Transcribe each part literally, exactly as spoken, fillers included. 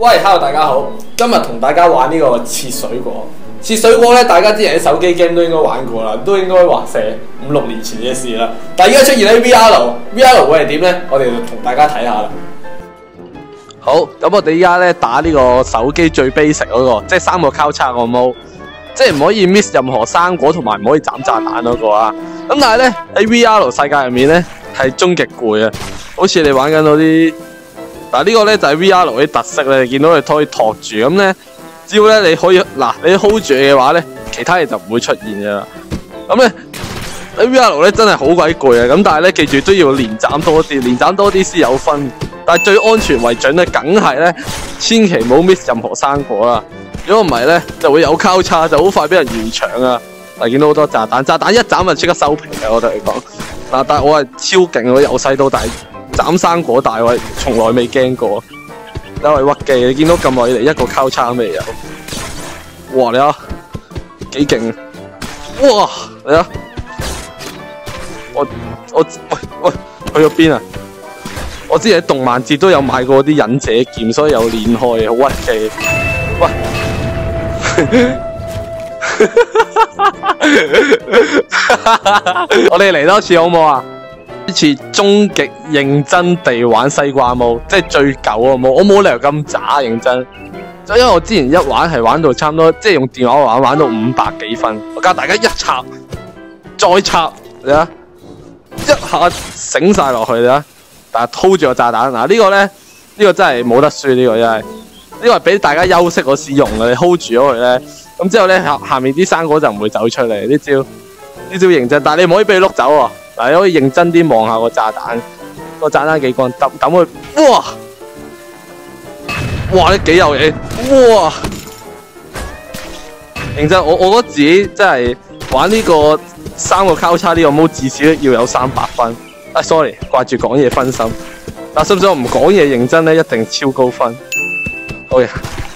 喂 ，hello 大家好，今日同大家玩呢個切水果。切水果咧，大家之前喺手機 game 都應該玩過啦，都應該話成五六年前嘅事啦。但係而家出現喺 V R，V R 會係點咧？我哋就同大家睇下啦。好，咁我哋依家咧打呢個手機最 basic 嗰、那個，即係三個交叉個 mode，即係唔可以 miss 任何生果同埋唔可以斬炸彈嗰個啊。咁但係咧喺 V R 世界入面咧係終極攰啊，好似你玩緊嗰啲。嗱呢個咧就係 V R 啲特色咧，你見到佢可以托住咁咧，只要咧你可以嗱你 hold 住嘅話咧，其他嘢就唔會出現嘅啦。咁咧喺 V R 咧真係好鬼攰啊！咁但係咧記住都要連斬多啲，連斬多啲先有分。但係最安全為準咧，梗係咧千祈唔好 miss 任何生果啦。如果唔係咧就會有交叉，就好快俾人完場啊！嗱見到好多炸彈，炸彈一斬就即刻收皮嘅，我同你講。嗱但係我係超勁，我由細到大。斬生果大位，從來未驚過。因為屈機，你見到咁耐以嚟一個交叉都未有。哇！你睇幾勁！哇！你睇我我喂喂去咗邊啊？我之前喺動漫節都有買過啲忍者劍，所以有練開嘅，好屈機。喂！我哋嚟多次好唔好啊？呢次終極認真地玩西瓜毛，即係最舊個毛，我冇理由咁渣認真。就因為我之前一玩係玩到差唔多，即係用電話玩玩到五百幾分。我教大家一插再插，你睇一下醒晒落去啦。但係拖住個炸彈，嗱、這個、呢個咧呢、這個真係冇得輸，呢、這個真係呢個係俾大家休息嗰時用嘅，你 hold 住咗佢咧，咁之後咧下下面啲生果就唔會走出嚟。呢招呢招認真，但係你唔可以俾佢碌走喎。嗱，你可以認真啲望下個炸彈，個炸彈幾乾，抌抌佢，哇！哇，你幾有嘢，哇！認真，我我覺得自己真係玩呢個三個交叉呢個 mode 至少要有三百分。啊 ，sorry， 掛住講嘢分心。但信唔信我唔講嘢認真咧，一定超高分。好嘅，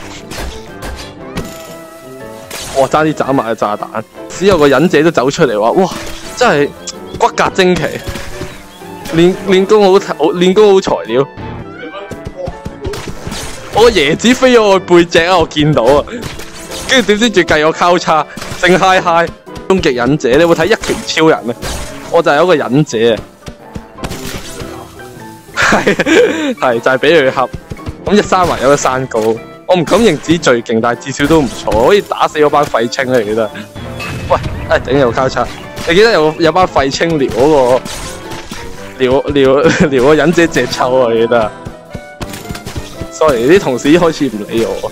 哇！爭啲斬埋個炸彈，只有個忍者都走出嚟話，哇！真係〜骨骼精奇，練練功好好練功好材料。我個椰子飛咗我背脊啊！我見到啊，跟住點知仲計我交叉，正嗨嗨。終極忍者，你有冇睇一拳超人啊？我就係一個忍者啊，係係就係俾佢恰。咁一山還有一山高，我唔敢認自己最勁，但係至少都唔錯，可以打死嗰班廢青嚟嘅。喂，誒頂有交叉。你記得有有班廢青撩嗰個撩撩撩個忍者隻抽啊！你記得 ？sorry， 啲同事開始唔理我。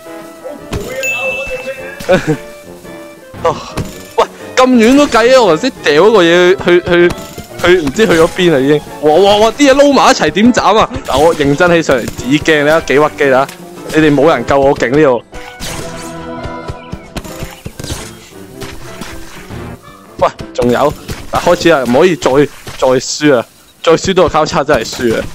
哦，喂，咁遠都計啊！我頭先掉嗰個嘢去去去，唔知去咗邊啦已經。哇哇哇！啲嘢撈埋一齊點斬啊！嗱，我認真起上嚟止驚，你睇幾屈機啦！你哋冇人救我勁呢度。喂，仲有，嗱開始啊，唔可以再再輸啊，再輸到個交叉真係輸啊！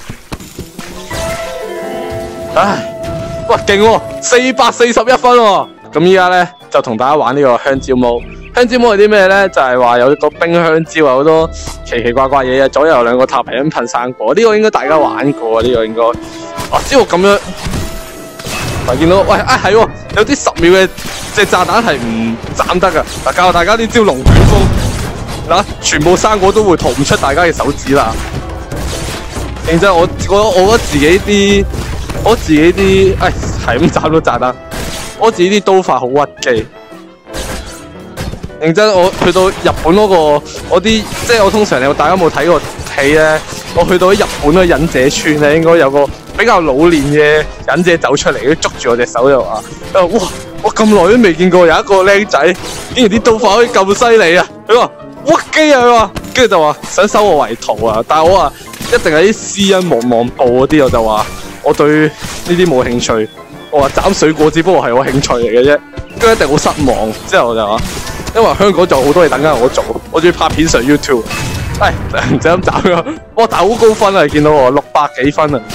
唉，喂勁喎，四百四十一分喎！咁依家咧就同大家玩呢個香蕉毛。香蕉毛係啲咩咧？就係、是、話有個冰香蕉啊，好多奇奇怪怪嘢啊，左右兩個塔皮咁噴生果。呢、這個應該大家玩過啊，呢、這個應該。啊，只要咁樣，嗱見到，喂啊係喎，有啲十秒嘅隻炸彈係唔斬得噶。嗱教大家呢招龍捲風。嗱，全部生果都會逃唔出大家嘅手指啦。認真，我我我覺得自己啲，我自己啲，唉，係咁斬到炸彈。我自己啲刀法好屈機。認真，我去到日本嗰、那個，我啲即係我通常你大家有冇睇過戲咧？我去到日本嗰忍者村咧，應該有個比較老練嘅忍者走出嚟，佢捉住我隻手就話：，哇！我咁耐都未見過有一個僆仔，竟然啲刀法可以咁犀利啊！佢話。屈機啊！佢話，跟住就話想收我為徒啊！但係我話一定係啲私恩望望報嗰啲，我就話我對呢啲冇興趣。我話斬水果只不過係我興趣嚟嘅啫，跟住一定好失望。之後我就話，因為香港仲有好多嘢等緊我做，我仲要拍片上 YouTube。唉，唔使咁斬佢，哇！但係好高分啊！你見到我六百幾分啊！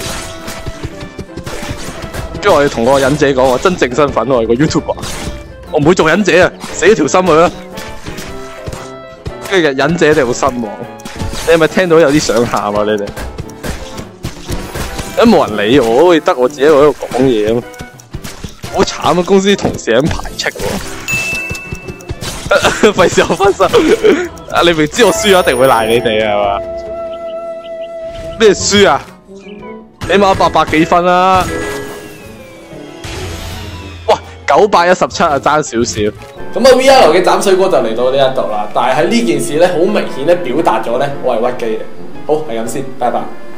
跟住我要同個忍者講我真正身份，我係個 YouTuber， 我唔會做忍者啊！死咗條心佢啦！跟住忍者一定好失望，你係咪聽到有啲想喊啊？你哋， 都冇人理我，好似得我自己喺度講嘢啊！好慘啊！公司啲同事咁排斥我，費事我分心。啊！你明知我輸咗，一定會賴你哋啊，係嘛？咩輸啊？起碼八百幾分啦！哇，九百一十七啊，爭少少。 咁啊 V R 嘅斬水果就嚟到呢一度啦，但係喺呢件事咧，好明顯咧表達咗咧，我係屈機嘅。好，係咁先，拜拜。